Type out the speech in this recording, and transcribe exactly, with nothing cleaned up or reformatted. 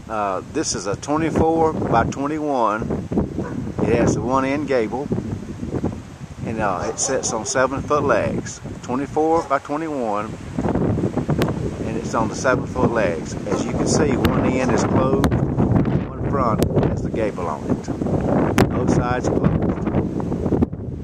Uh, this is a twenty-four by twenty-one. It has the one end gable, and uh, it sits on seven foot legs. twenty-four by twenty-one, and it's on the seven foot legs. As you can see, one end is closed, one front has the gable on it. Both sides closed.